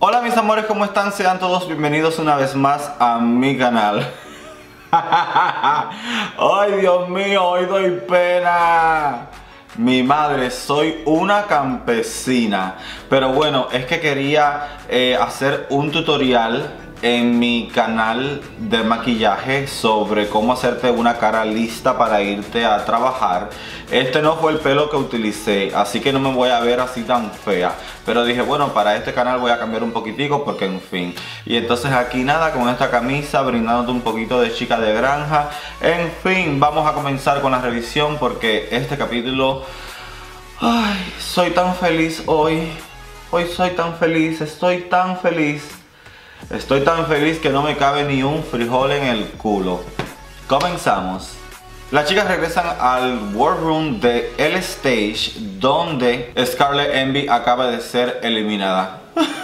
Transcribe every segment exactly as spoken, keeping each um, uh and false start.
Hola mis amores, ¿cómo están? Sean todos bienvenidos una vez más a mi canal. Ay, Dios mío, hoy doy pena. Mi madre, soy una campesina. Pero bueno, es que quería eh, hacer un tutorial en mi canal de maquillaje sobre cómo hacerte una cara lista para irte a trabajar. Este no fue el pelo que utilicé, así que no me voy a ver así tan fea, pero dije, bueno, para este canal voy a cambiar un poquitico porque en fin. Y entonces aquí nada, con esta camisa, brindándote un poquito de chica de granja. En fin, vamos a comenzar con la revisión porque este capítulo... Ay, soy tan feliz hoy. Hoy soy tan feliz, estoy tan feliz. Estoy tan feliz que no me cabe ni un frijol en el culo. Comenzamos. Las chicas regresan al War Room de El Stage, donde Scarlet Envy acaba de ser eliminada.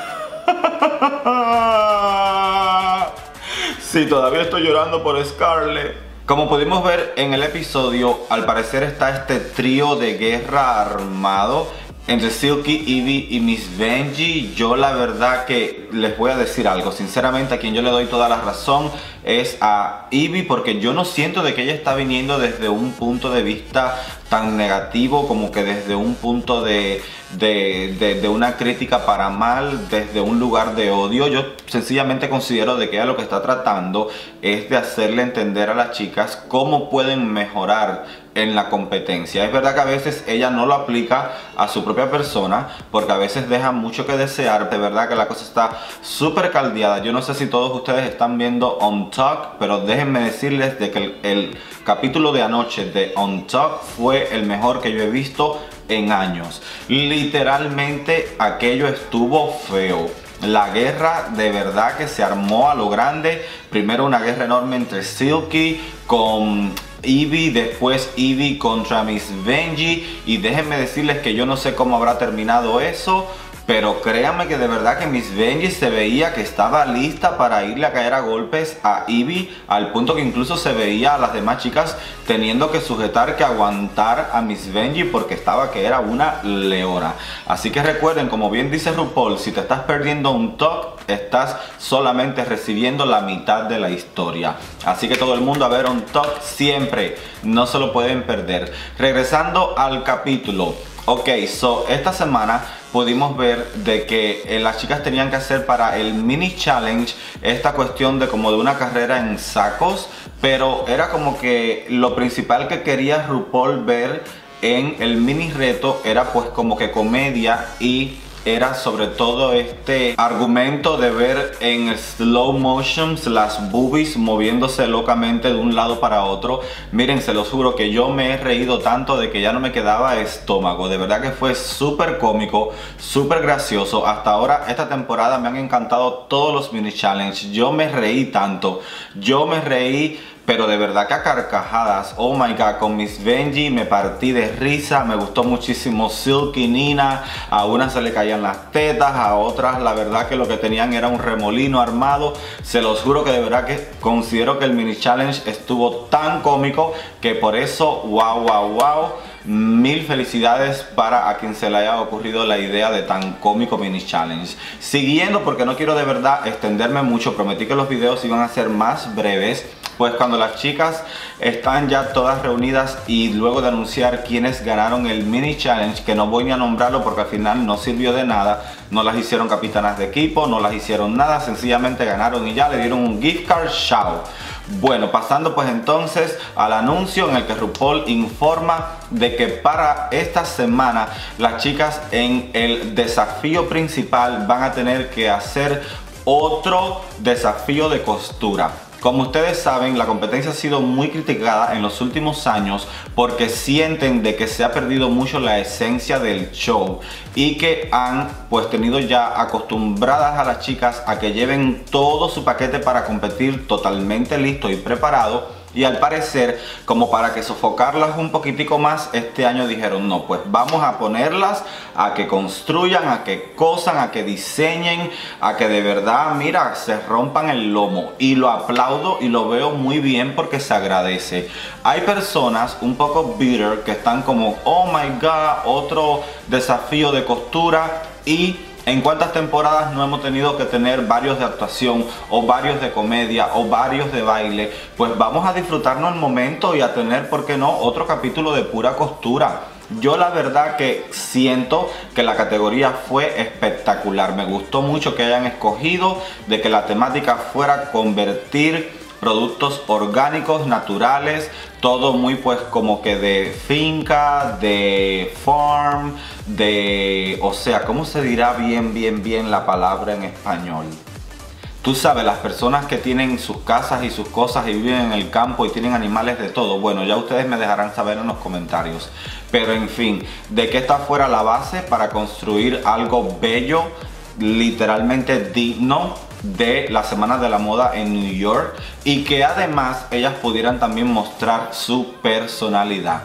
Sí, todavía estoy llorando por Scarlet. Como pudimos ver en el episodio, al parecer está este trío de guerra armado entre Silky, Ivy y Miss Benji. Yo la verdad que les voy a decir algo. Sinceramente, a quien yo le doy toda la razón es a Ivy, porque yo no siento de que ella está viniendo desde un punto de vista tan negativo, como que desde un punto de, de, de, de una crítica para mal, desde un lugar de odio. Yo sencillamente considero de que ella lo que está tratando es de hacerle entender a las chicas cómo pueden mejorar en la competencia. Es verdad que a veces ella no lo aplica a su propia persona, porque a veces deja mucho que desear. De verdad que la cosa está súper caldeada. Yo no sé si todos ustedes están viendo On Talk, pero déjenme decirles de que el, el capítulo de anoche de On Talk fue el mejor que yo he visto en años. Literalmente aquello estuvo feo. La guerra de verdad que se armó a lo grande. Primero una guerra enorme entre Silky con Ivy, después Ivy contra Miss Benji, y déjenme decirles que yo no sé cómo habrá terminado eso, pero créanme que de verdad que Miss Benji se veía que estaba lista para irle a caer a golpes a Ivy, al punto que incluso se veía a las demás chicas teniendo que sujetar, que aguantar a Miss Benji porque estaba que era una leona. Así que recuerden, como bien dice RuPaul, si te estás perdiendo un talk, estás solamente recibiendo la mitad de la historia. Así que todo el mundo a ver un talk siempre, no se lo pueden perder. Regresando al capítulo. Ok, so esta semana pudimos ver de que eh, las chicas tenían que hacer para el mini challenge esta cuestión de como de una carrera en sacos, pero era como que lo principal que quería RuPaul ver en el mini reto era pues como que comedia, y era sobre todo este argumento de ver en slow motions las boobies moviéndose locamente de un lado para otro. Miren, se los juro que yo me he reído tanto de que ya no me quedaba estómago. De verdad que fue súper cómico, súper gracioso. Hasta ahora esta temporada me han encantado todos los mini challenge. Yo me reí tanto, yo me reí pero de verdad que a carcajadas. Oh my god, con Miss Benji me partí de risa. Me gustó muchísimo Silky, Nina. A unas se le caían las tetas, a otras la verdad que lo que tenían era un remolino armado. Se los juro que de verdad que considero que el mini challenge estuvo tan cómico que por eso, wow, wow, wow. Mil felicidades para a quien se le haya ocurrido la idea de tan cómico mini challenge. Siguiendo, porque no quiero de verdad extenderme mucho, prometí que los videos iban a ser más breves. Pues cuando las chicas están ya todas reunidas y luego de anunciar quienes ganaron el mini challenge, que no voy ni a nombrarlo porque al final no sirvió de nada, no las hicieron capitanas de equipo, no las hicieron nada, sencillamente ganaron y ya le dieron un gift card, chao. Bueno, pasando pues entonces al anuncio en el que RuPaul informa de que para esta semana las chicas en el desafío principal van a tener que hacer otro desafío de costura. Como ustedes saben, la competencia ha sido muy criticada en los últimos años porque sienten de que se ha perdido mucho la esencia del show y que han pues tenido ya acostumbradas a las chicas a que lleven todo su paquete para competir totalmente listo y preparado. Y al parecer, como para que sofocarlas un poquitico más, este año dijeron no, pues vamos a ponerlas a que construyan, a que cosan, a que diseñen, a que de verdad, mira, se rompan el lomo. Y lo aplaudo y lo veo muy bien porque se agradece. Hay personas un poco bitter que están como, oh my god, otro desafío de costura, y ¿En cuántas temporadas no hemos tenido que tener varios de actuación o varios de comedia o varios de baile? Pues vamos a disfrutarnos el momento y a tener, ¿por qué no?, otro capítulo de pura costura. Yo la verdad que siento que la categoría fue espectacular. Me gustó mucho que hayan escogido de que la temática fuera convertir productos orgánicos, naturales, todo muy pues como que de finca, de farm, de... o sea, ¿cómo se dirá bien, bien, bien la palabra en español? Tú sabes, las personas que tienen sus casas y sus cosas y viven en el campo y tienen animales de todo. Bueno, ya ustedes me dejarán saber en los comentarios. Pero en fin, de que esta fuera la base para construir algo bello, literalmente digno de la Semana de la Moda en New York, y que además ellas pudieran también mostrar su personalidad.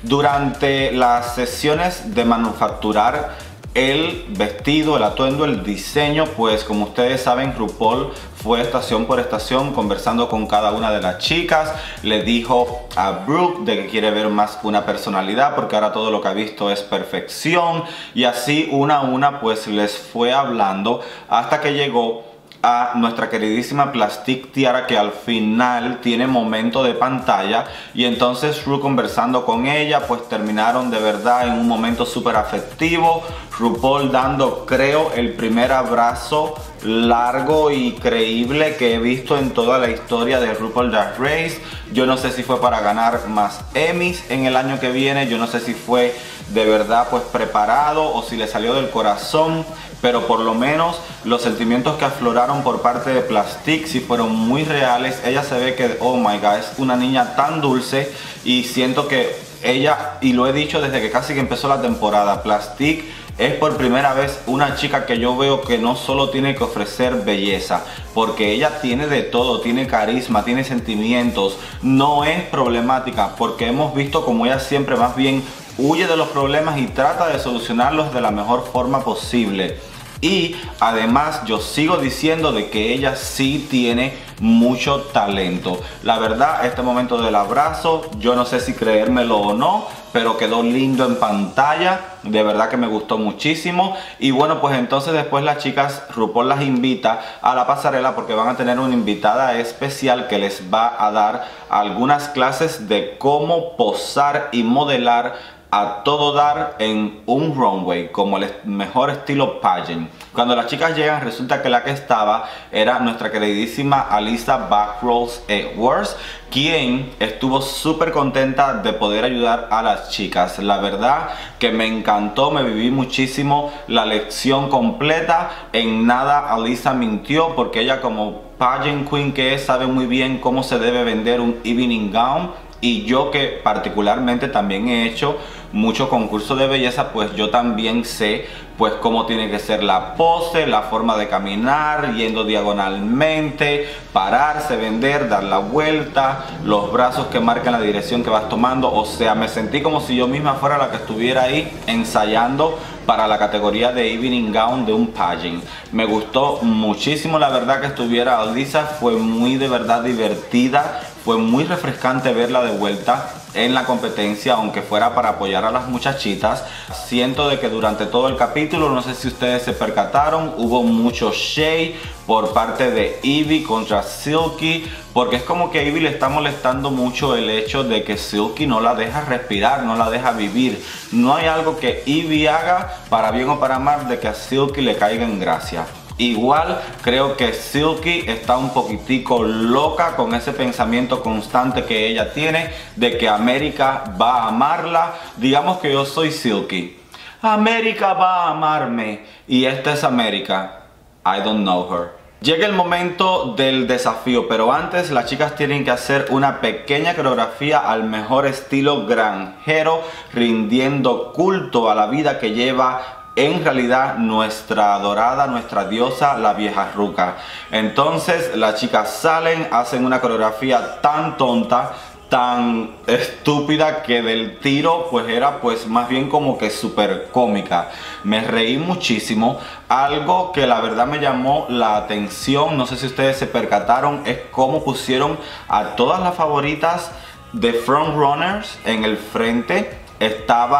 Durante las sesiones de manufacturar el vestido, el atuendo, el diseño, pues como ustedes saben, RuPaul fue estación por estación conversando con cada una de las chicas. Le dijo a Brooke de que quiere ver más una personalidad porque ahora todo lo que ha visto es perfección, y así una a una pues les fue hablando hasta que llegó a nuestra queridísima Plastique Tiara, que al final tiene momento de pantalla, y entonces Ru conversando con ella pues terminaron de verdad en un momento súper afectivo. RuPaul dando, creo, el primer abrazo largo y creíble que he visto en toda la historia de RuPaul Drag Race. Yo no sé si fue para ganar más Emmys en el año que viene, yo no sé si fue de verdad pues preparado o si le salió del corazón, pero por lo menos los sentimientos que afloraron por parte de Plastique sí fueron muy reales. Ella se ve que, oh my god, es una niña tan dulce, y siento que ella, y lo he dicho desde que casi que empezó la temporada, Plastique es por primera vez una chica que yo veo que no solo tiene que ofrecer belleza, porque ella tiene de todo, tiene carisma, tiene sentimientos, no es problemática, porque hemos visto como ella siempre más bien huye de los problemas y trata de solucionarlos de la mejor forma posible. Y además yo sigo diciendo de que ella sí tiene mucho talento. La verdad, este momento del abrazo, yo no sé si creérmelo o no, pero quedó lindo en pantalla. De verdad que me gustó muchísimo. Y bueno, pues entonces después las chicas, RuPaul las invita a la pasarela porque van a tener una invitada especial que les va a dar algunas clases de cómo posar y modelar a todo dar en un runway, como el mejor estilo pageant. Cuando las chicas llegan, resulta que la que estaba era nuestra queridísima Alyssa Backrose Edwards, quien estuvo súper contenta de poder ayudar a las chicas. La verdad que me encantó, me viví muchísimo la lección completa. En nada Alyssa mintió, porque ella, como pageant queen que es, sabe muy bien cómo se debe vender un evening gown. Y yo, que particularmente también he hecho mucho concurso de belleza, pues yo también sé pues cómo tiene que ser la pose, la forma de caminar, yendo diagonalmente, pararse, vender, dar la vuelta, los brazos que marcan la dirección que vas tomando. O sea, me sentí como si yo misma fuera la que estuviera ahí ensayando para la categoría de evening gown de un pageant. Me gustó muchísimo, la verdad, que estuviera Alyssa. Fue muy de verdad divertida, fue muy refrescante verla de vuelta en la competencia, aunque fuera para apoyar a las muchachitas. Siento de que durante todo el capítulo, no sé si ustedes se percataron, hubo mucho shade por parte de Yvie contra Silky, porque es como que a Yvie le está molestando mucho el hecho de que Silky no la deja respirar, no la deja vivir. No hay algo que Yvie haga, para bien o para mal, de que a Silky le caiga en gracia. Igual creo que Silky está un poquitico loca con ese pensamiento constante que ella tiene de que América va a amarla. Digamos que yo soy Silky, América va a amarme, y esta es América, I don't know her. Llega el momento del desafío, pero antes las chicas tienen que hacer una pequeña coreografía al mejor estilo granjero, rindiendo culto a la vida que lleva en realidad nuestra adorada, nuestra diosa, la vieja ruca. Entonces las chicas salen, hacen una coreografía tan tonta, tan estúpida, que del tiro pues era pues más bien como que súper cómica. Me reí muchísimo. Algo que la verdad me llamó la atención, no sé si ustedes se percataron, es cómo pusieron a todas las favoritas de frontrunners en el frente. Estaba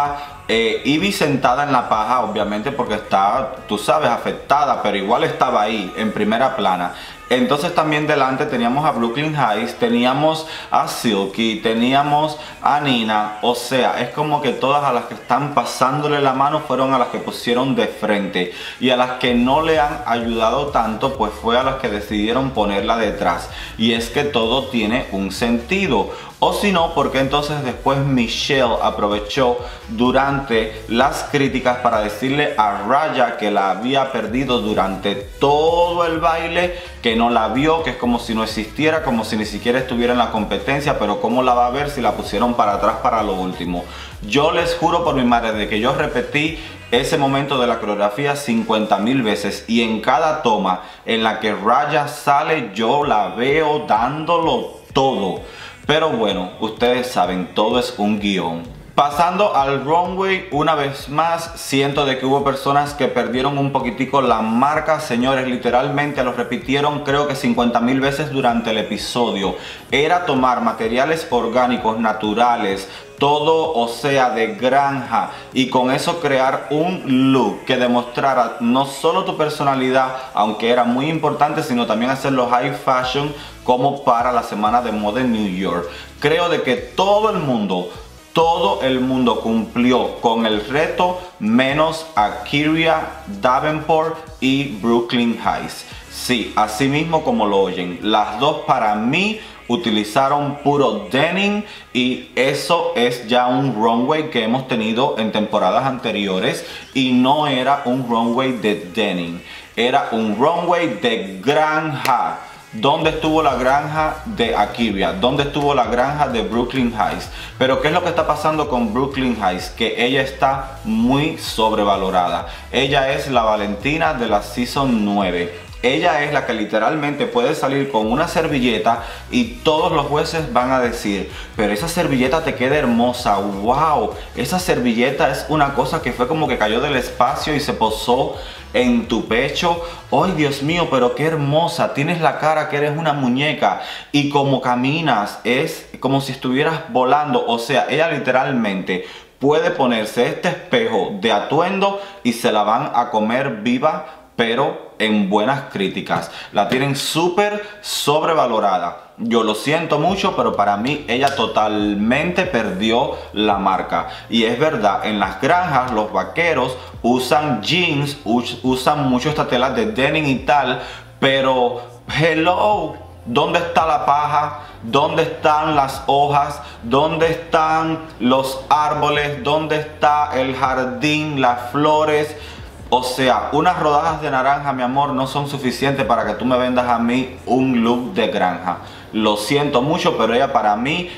Eh, Ivy sentada en la paja, obviamente porque está, tú sabes, afectada, pero igual estaba ahí, en primera plana. Entonces también delante teníamos a Brooklyn Heights, teníamos a Silky, teníamos a Nina. O sea, es como que todas a las que están pasándole la mano fueron a las que pusieron de frente. Y a las que no le han ayudado tanto, pues fue a las que decidieron ponerla detrás. Y es que todo tiene un sentido. O si no, porque entonces después Michelle aprovechó durante las críticas para decirle a Raya que la había perdido durante todo el baile, que no la vio, que es como si no existiera, como si ni siquiera estuviera en la competencia, pero cómo la va a ver si la pusieron para atrás para lo último. Yo les juro por mi madre de que yo repetí ese momento de la coreografía cincuenta mil veces, y en cada toma en la que Raya sale yo la veo dándolo todo. Pero bueno, ustedes saben, todo es un guión. Pasando al runway, una vez más, siento de que hubo personas que perdieron un poquitico la marca. Señores, literalmente lo repitieron creo que cincuenta mil veces durante el episodio. Era tomar materiales orgánicos, naturales, todo, o sea, de granja, y con eso crear un look que demostrara no solo tu personalidad, aunque era muy importante, sino también hacerlo high fashion como para la semana de moda en New York. Creo de que todo el mundo Todo el mundo cumplió con el reto, menos A'keria, Davenport y Brooklyn Heights. Sí, así mismo como lo oyen, las dos para mí utilizaron puro denim, y eso es ya un runway que hemos tenido en temporadas anteriores, y no era un runway de denim, era un runway de granja. ¿Dónde estuvo la granja de A'keria? ¿Dónde estuvo la granja de Brooklyn Heights? Pero ¿qué es lo que está pasando con Brooklyn Heights? Que ella está muy sobrevalorada. Ella es la Valentina de la Season nueve. Ella es la que literalmente puede salir con una servilleta y todos los jueces van a decir: pero esa servilleta te queda hermosa, wow, esa servilleta es una cosa que fue como que cayó del espacio y se posó en tu pecho. ¡Ay, Dios mío, pero qué hermosa! Tienes la cara que eres una muñeca, y como caminas es como si estuvieras volando. O sea, ella literalmente puede ponerse este espejo de atuendo y se la van a comer viva, pero en buenas críticas. La tienen súper sobrevalorada. Yo lo siento mucho, pero para mí ella totalmente perdió la marca. Y es verdad, en las granjas los vaqueros usan jeans, us usan mucho esta tela de denim y tal, pero hello, ¿dónde está la paja? ¿Dónde están las hojas? ¿Dónde están los árboles? ¿Dónde está el jardín, las flores? O sea, unas rodajas de naranja, mi amor, no son suficientes para que tú me vendas a mí un look de granja. Lo siento mucho, pero ella para mí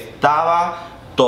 estaba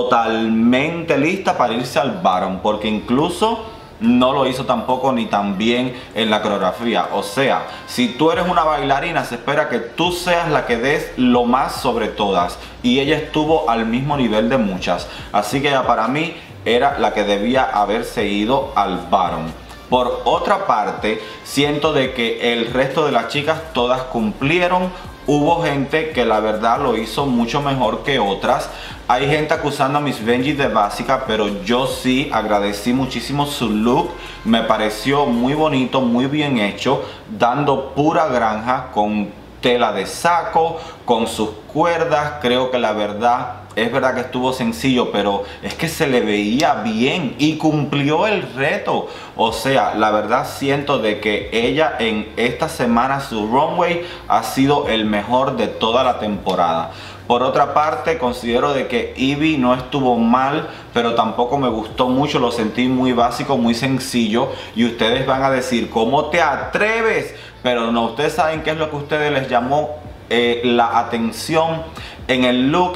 totalmente lista para irse al bottom, porque incluso no lo hizo tampoco ni tan bien en la coreografía. O sea, si tú eres una bailarina, se espera que tú seas la que des lo más sobre todas, y ella estuvo al mismo nivel de muchas. Así que ella para mí era la que debía haberse ido al bottom. Por otra parte, siento de que el resto de las chicas todas cumplieron. Hubo gente que la verdad lo hizo mucho mejor que otras. Hay gente acusando a Miss Benji de básica, pero yo sí agradecí muchísimo su look. Me pareció muy bonito, muy bien hecho, dando pura granja con tela de saco, con sus cuerdas. Creo que la verdad, es verdad que estuvo sencillo, pero es que se le veía bien y cumplió el reto. O sea, la verdad siento de que ella en esta semana, su runway ha sido el mejor de toda la temporada. Por otra parte, considero de que Ivy no estuvo mal, pero tampoco me gustó mucho. Lo sentí muy básico, muy sencillo. Y ustedes van a decir, ¿cómo te atreves? Pero no, ustedes saben qué es lo que a ustedes les llamó eh, la atención en el look.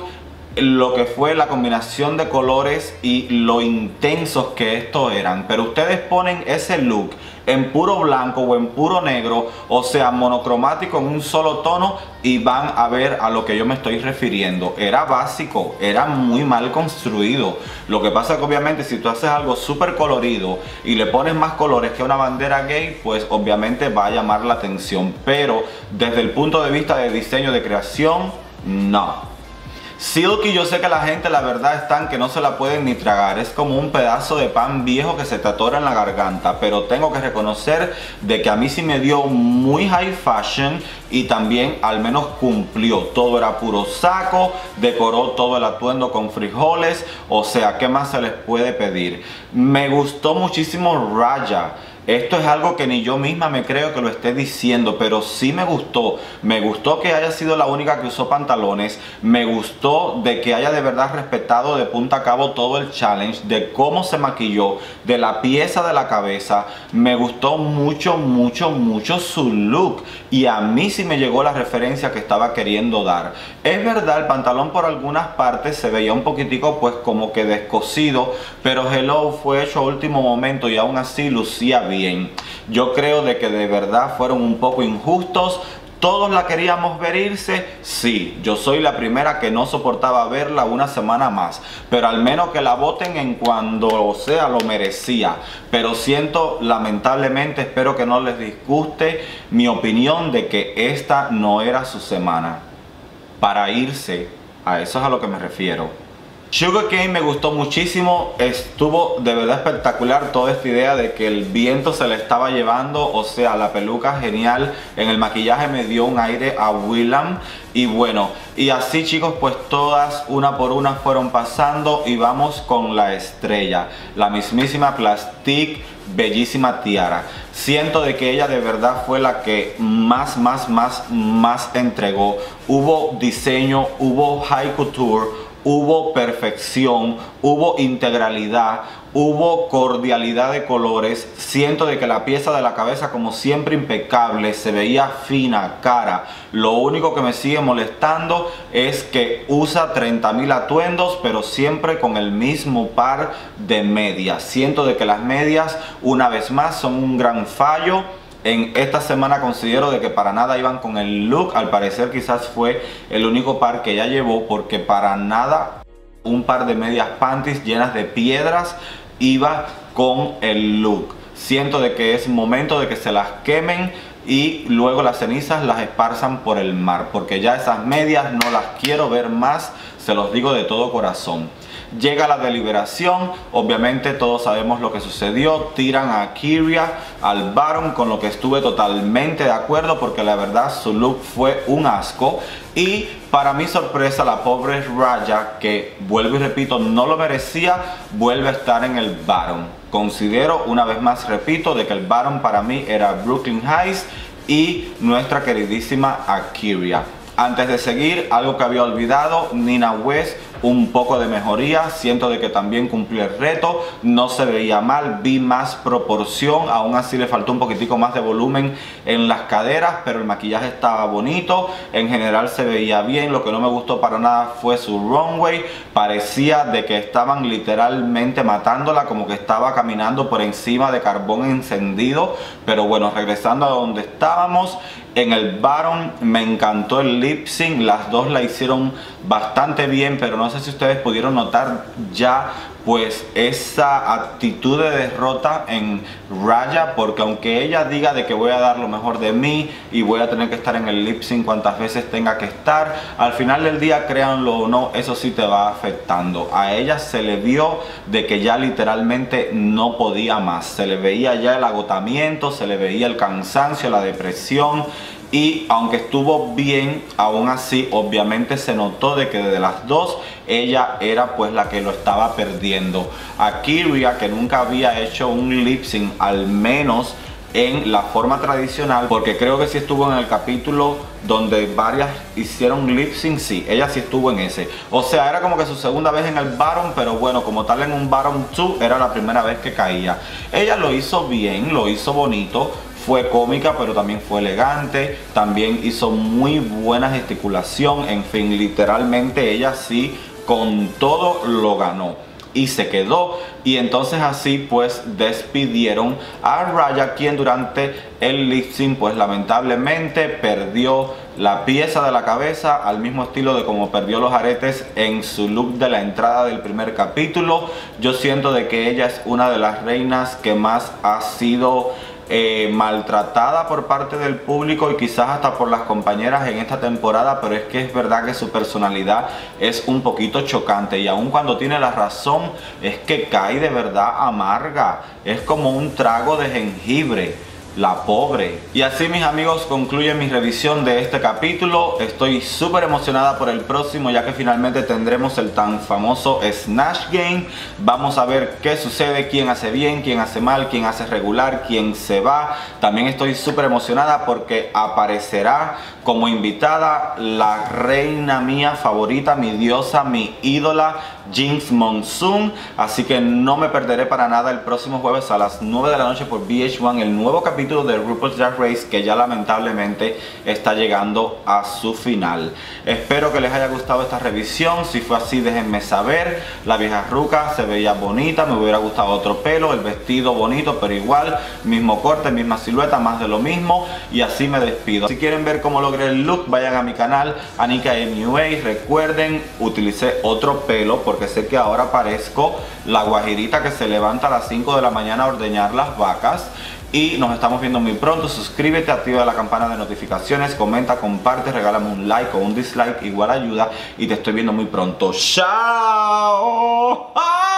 Lo que fue la combinación de colores y lo intensos que estos eran. Pero ustedes ponen ese look en puro blanco o en puro negro, o sea, monocromático en un solo tono, y van a ver a lo que yo me estoy refiriendo. Era básico, era muy mal construido. Lo que pasa es que obviamente si tú haces algo súper colorido y le pones más colores que una bandera gay, pues obviamente va a llamar la atención. Pero desde el punto de vista de diseño, de creación, no. Silky, yo sé que la gente la verdad están que no se la pueden ni tragar, es como un pedazo de pan viejo que se te atora en la garganta, pero tengo que reconocer de que a mí sí me dio muy high fashion y también al menos cumplió. Todo era puro saco, decoró todo el atuendo con frijoles, o sea, ¿qué más se les puede pedir? Me gustó muchísimo Raya. Esto es algo que ni yo misma me creo que lo esté diciendo, pero sí me gustó. Me gustó que haya sido la única que usó pantalones. Me gustó de que haya de verdad respetado de punta a cabo todo el challenge, de cómo se maquilló, de la pieza de la cabeza. Me gustó mucho, mucho, mucho su look. Y a mí sí me llegó la referencia que estaba queriendo dar. Es verdad, el pantalón por algunas partes se veía un poquitico pues como que descosido, pero hello, fue hecho a último momento y aún así lucía bien. Bien. Yo creo de que de verdad fueron un poco injustos. ¿Todos la queríamos ver irse? Sí, yo soy la primera que no soportaba verla una semana más, pero al menos que la voten en cuando, o sea, lo merecía. Pero siento, lamentablemente, espero que no les disguste mi opinión de que esta no era su semana para irse. A eso es a lo que me refiero. Sugarcane me gustó muchísimo, estuvo de verdad espectacular toda esta idea de que el viento se le estaba llevando, o sea, la peluca genial, en el maquillaje me dio un aire a Willam. Y bueno, y así chicos, pues todas una por una fueron pasando y vamos con la estrella, la mismísima Plastique, bellísima Tiara. Siento de que ella de verdad fue la que más, más, más, más entregó. Hubo diseño, hubo high couture, hubo perfección, hubo integralidad, hubo cordialidad de colores. Siento de que la pieza de la cabeza, como siempre, impecable, se veía fina, cara. Lo único que me sigue molestando es que usa treinta mil atuendos, pero siempre con el mismo par de medias. Siento de que las medias, una vez más, son un gran fallo. En esta semana considero de que para nada iban con el look. Al parecer quizás fue el único par que ella llevó, porque para nada un par de medias panties llenas de piedras iba con el look. Siento de que es momento de que se las quemen y luego las cenizas las esparzan por el mar, porque ya esas medias no las quiero ver más, se los digo de todo corazón. Llega la deliberación, obviamente todos sabemos lo que sucedió, tiran a Kyria al Baron, con lo que estuve totalmente de acuerdo porque la verdad su look fue un asco. Y para mi sorpresa, la pobre Raya, que vuelvo y repito no lo merecía, vuelve a estar en el Baron. Considero, una vez más repito, de que el Baron para mí era Brooklyn Heights y nuestra queridísima Kyria. Antes de seguir, algo que había olvidado, Nina West, un poco de mejoría. Siento de que también cumplió el reto, no se veía mal, vi más proporción, aún así le faltó un poquitico más de volumen en las caderas, pero el maquillaje estaba bonito, en general se veía bien. Lo que no me gustó para nada fue su runway, parecía de que estaban literalmente matándola, como que estaba caminando por encima de carbón encendido. Pero bueno, regresando a donde estábamos, en el Baron me encantó el lip sync, las dos la hicieron bastante bien, pero no sé si ustedes pudieron notar ya pues esa actitud de derrota en Raya, porque aunque ella diga de que voy a dar lo mejor de mí y voy a tener que estar en el lip sync cuantas veces tenga que estar, al final del día, créanlo o no, eso sí te va afectando. A ella se le vio de que ya literalmente no podía más, se le veía ya el agotamiento, se le veía el cansancio, la depresión. Y aunque estuvo bien, aún así obviamente se notó de que de las dos ella era pues la que lo estaba perdiendo. A Kyria, que nunca había hecho un lip sync, al menos en la forma tradicional, porque creo que sí estuvo en el capítulo donde varias hicieron lip sync, sí, ella sí estuvo en ese. O sea, era como que su segunda vez en el Baron, pero bueno, como tal en un Baron dos era la primera vez que caía. Ella lo hizo bien, lo hizo bonito. Fue cómica, pero también fue elegante, también hizo muy buena gesticulación, en fin, literalmente ella sí con todo lo ganó y se quedó. Y entonces así pues despidieron a Raya, quien durante el lip sync pues lamentablemente perdió la pieza de la cabeza, al mismo estilo de como perdió los aretes en su look de la entrada del primer capítulo. Yo siento de que ella es una de las reinas que más ha sido eh, maltratada por parte del público y quizás hasta por las compañeras en esta temporada, pero es que es verdad que su personalidad es un poquito chocante y aun cuando tiene la razón es que cae de verdad amarga, es como un trago de jengibre. La pobre. Y así, mis amigos, concluye mi revisión de este capítulo. Estoy súper emocionada por el próximo, ya que finalmente tendremos el tan famoso Snatch Game. Vamos a ver qué sucede, quién hace bien, quién hace mal, quién hace regular, quién se va. También estoy súper emocionada porque aparecerá como invitada la reina mía favorita, mi diosa, mi ídola, Jinkx Monsoon. Así que no me perderé para nada el próximo jueves a las nueve de la noche por V H uno el nuevo capítulo de RuPaul's Drag Race, que ya lamentablemente está llegando a su final. Espero que les haya gustado esta revisión. Si fue así, déjenme saber. La vieja ruca se veía bonita, me hubiera gustado otro pelo, el vestido bonito, pero igual, mismo corte, misma silueta, más de lo mismo. Y así me despido. Si quieren ver cómo logré el look, vayan a mi canal Anika M U A. Recuerden, utilicé otro pelo porque sé que ahora parezco la guajirita que se levanta a las cinco de la mañana a ordeñar las vacas. Y nos estamos viendo muy pronto. Suscríbete, activa la campana de notificaciones, comenta, comparte, regálame un like o un dislike, igual ayuda. Y te estoy viendo muy pronto. ¡Chao!